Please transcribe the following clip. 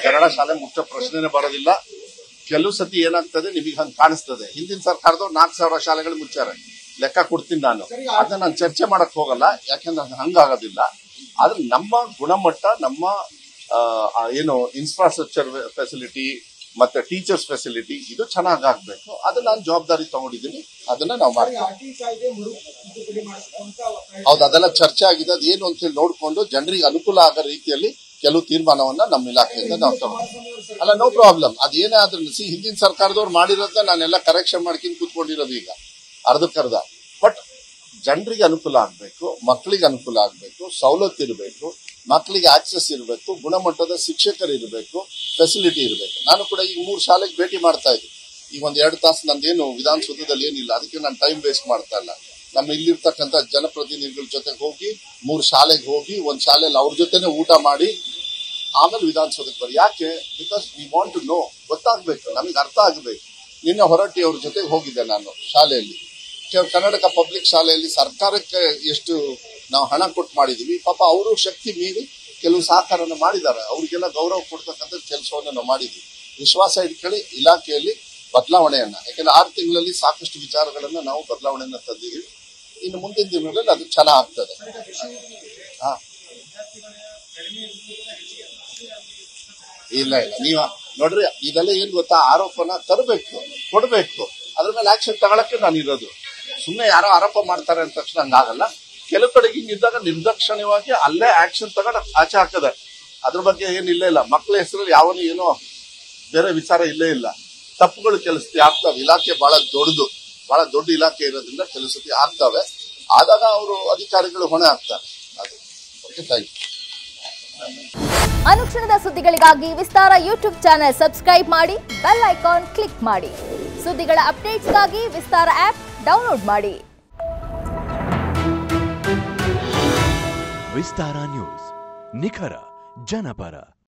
ಕನ್ನಡ ಶಾಲೆ ಮುಚ್ಚೋ ಪ್ರಶ್ನೆನೇ ಬರೋದಿಲ್ಲ. ಕೆಲವು ಸತಿ ಏನಾಗ್ತದೆ ನಿಮಗೆ ಹಂಗೆ ಕಾಣಿಸ್ತದೆ. ಹಿಂದಿನ ಸರ್ಕಾರದವ್ರು 4,000 ಶಾಲೆಗಳು ಮುಚ್ಚಾರೆ, ಲೆಕ್ಕ ಕೊಡ್ತೀನಿ ನಾನು. ಅದನ್ನ ನಾನು ಚರ್ಚೆ ಮಾಡಕ್ ಹೋಗಲ್ಲ, ಯಾಕಂದ್ರೆ ಹಂಗಾಗೋದಿಲ್ಲ. ಆದ್ರೆ ನಮ್ಮ ಗುಣಮಟ್ಟ, ನಮ್ಮ ಏನು ಇನ್ಫ್ರಾಸ್ಟ್ರಕ್ಚರ್ ಫೆಸಿಲಿಟಿ ಮತ್ತೆ ಟೀಚರ್ಸ್ ಫೆಸಿಲಿಟಿ ಇದು ಚೆನ್ನಾಗಿ ಆಗ್ಬೇಕು. ಅದನ್ನ ನಾನು ಜವಾಬ್ದಾರಿ ತಗೊಂಡಿದ್ದೀನಿ, ಅದನ್ನ ನಾವು ಮಾಡ್ತೀವಿ. ಹೌದು, ಅದೆಲ್ಲ ಚರ್ಚೆ ಆಗಿದೆ. ಅದು ಏನು ಅಂತ ಹೇಳಿ ನೋಡ್ಕೊಂಡು ಜನರಿಗೆ ಅನುಕೂಲ ಆಗೋ ರೀತಿಯಲ್ಲಿ ಕೆಲವು ತೀರ್ಮಾನವನ್ನ ನಮ್ಮ ಇಲಾಖೆಯಿಂದ ನಾವು ತಗೊಂಡು ಅಲ್ಲ, ನೋ ಪ್ರಾಬ್ಲಮ್. ಅದೇನೇ ಆದ್ರೂ ಹಿಂದಿನ ಸರ್ಕಾರದವ್ರು ಮಾಡಿರೋದನ್ನ ನಾನೆಲ್ಲ ಕರೆಕ್ಷನ್ ಮಾಡ್ಕೊಂಡು ಕೂತ್ಕೊಂಡಿರೋದು ಈಗ ಅರ್ಧಕ್ಕರ್ಧ. ಬಟ್ ಜನರಿಗೆ ಅನುಕೂಲ ಆಗ್ಬೇಕು, ಮಕ್ಕಳಿಗೆ ಅನುಕೂಲ ಆಗ್ಬೇಕು, ಸವಲತ್ತು ಇರಬೇಕು, ಮಕ್ಕಳಿಗೆ ಆಕ್ಸೆಸ್ ಇರಬೇಕು, ಗುಣಮಟ್ಟದ ಶಿಕ್ಷಕರು ಇರಬೇಕು, ಫೆಸಿಲಿಟಿ ಇರಬೇಕು. ನಾನು ಕೂಡ ಈಗ 3 ಶಾಲೆಗೆ ಭೇಟಿ ಮಾಡ್ತಾ ಇದ್ದೀನಿ. ಈಗ 1-2 ತಾಸು ನಂದೇನು ವಿಧಾನಸೌಧದಲ್ಲಿ ಏನಿಲ್ಲ, ಅದಕ್ಕೆ ನಾನು ಟೈಮ್ ವೇಸ್ಟ್ ಮಾಡ್ತಾ ಇಲ್ಲ. ನಮ್ಮ ಇಲ್ಲಿರ್ತಕ್ಕಂಥ ಜನಪ್ರತಿನಿಧಿಗಳ ಜೊತೆಗೆ ಹೋಗಿ 3 ಶಾಲೆಗೆ ಹೋಗಿ, 1 ಶಾಲೆಯಲ್ಲಿ ಅವ್ರ ಜೊತೆನೆ ಊಟ ಮಾಡಿ ಆಮೇಲೆ ವಿಧಾನಸೌಧಕ್ಕೆ ಬರಿ. ಯಾಕೆ? Because we want to know, ಗೊತ್ತಾಗ್ಬೇಕು, ನಮಗೆ ಅರ್ಥ ಆಗಬೇಕು. ನಿನ್ನೆ ಹೊರಟ್ಟಿ ಅವ್ರ ಜೊತೆಗೆ ಹೋಗಿದ್ದೆ ನಾನು ಶಾಲೆಯಲ್ಲಿ. ಕರ್ನಾಟಕ ಪಬ್ಲಿಕ್ ಶಾಲೆಯಲ್ಲಿ ಸರ್ಕಾರಕ್ಕೆ ಎಷ್ಟು ನಾವು ಹಣ ಕೊಟ್ಟು ಮಾಡಿದೀವಿ, ಪಾಪ ಅವರು ಶಕ್ತಿ ಮೀರಿ ಕೆಲವು ಸಹಕಾರನ ಮಾಡಿದ್ದಾರೆ. ಅವ್ರಿಗೆಲ್ಲ ಗೌರವ ಕೊಡ್ತಕ್ಕಂಥ ಕೆಲಸವನ್ನು ನಾವು ಮಾಡಿದ್ವಿ. ವಿಶ್ವಾಸ ಇಟ್ಕೊಳ್ಳಿ ಇಲಾಖೆಯಲ್ಲಿ ಬದಲಾವಣೆಯನ್ನ. ಯಾಕಂದ್ರೆ 6 ತಿಂಗಳಲ್ಲಿ ಸಾಕಷ್ಟು ವಿಚಾರಗಳನ್ನ ನಾವು ಬದಲಾವಣೆಯನ್ನ ತಂದಿದ್ದೀವಿ. ಇನ್ನು ಮುಂದಿನ ದಿನಗಳಲ್ಲಿ ಅದು ಚೆನ್ನಾಗ್ ಆಗ್ತದೆ. ಇಲ್ಲ ನೀವ ನೋಡ್ರಿ, ಇದೆಲ್ಲ ಏನ್ ಗೊತ್ತಾ, ಆರೋಪನ ತರಬೇಕು, ಕೊಡ್ಬೇಕು, ಅದ್ರ ಮೇಲೆ ಆಕ್ಷನ್ ತಗೊಳಕ್ಕೆ ನಾನು ಇರೋದು. ಸುಮ್ಮನೆ ಯಾರೋ ಆರೋಪ ಮಾಡ್ತಾರೆ ಅಂದ ತಕ್ಷಣ ಹಂಗಾಗಲ್ಲ. ಕೆಲವು ಕಡೆಗೆ ಹಿಂಗಿದ್ದಾಗ ನಿರ್ದಾಕ್ಷಿಣ್ಯವಾಗಿ ಅಲ್ಲೇ ಆಕ್ಷನ್ ತಗೊಂಡು ಆಚೆ ಹಾಕದೆ. ಅದ್ರ ಬಗ್ಗೆ ಏನಿಲ್ಲ ಇಲ್ಲ. ಮಕ್ಕಳ ಹೆಸರಲ್ಲಿ ಯಾವನು ಏನೋ ಬೇರೆ ವಿಚಾರ ಇಲ್ಲೇ ಇಲ್ಲ. ತಪ್ಪುಗಳು ಕೆಲಸತಿ ಆಗ್ತವೆ. ಇಲಾಖೆ ಬಹಳ ದೊಡ್ಡ ಇಲಾಖೆ ಇರೋದ್ರಿಂದ ಕೆಲವು ಸತಿ ಆಗ್ತವೆ. ಆದಾಗ ಅವರು ಅಧಿಕಾರಿಗಳು ಹೊಣೆ ಆಗ್ತಾರೆ. ಅನುಕ್ಷಣದ ಸುದ್ದಿಗಳಿಗಾಗಿ ವಿಸ್ತಾರ ಯೂಟ್ಯೂಬ್ ಚಾನೆಲ್ ಸಬ್ಸ್ಕ್ರೈಬ್ ಮಾಡಿ, ಬೆಲ್ ಐಕಾನ್ ಕ್ಲಿಕ್ ಮಾಡಿ. ಸುದ್ದಿಗಳ ಅಪ್ಡೇಟ್ಸ್ಗಾಗಿ ವಿಸ್ತಾರ ಆಪ್ ಡೌನ್ಲೋಡ್ ಮಾಡಿ. ವಿಸ್ತಾರ ನ್ಯೂಸ್, ನಿಖರ ಜನಪರ.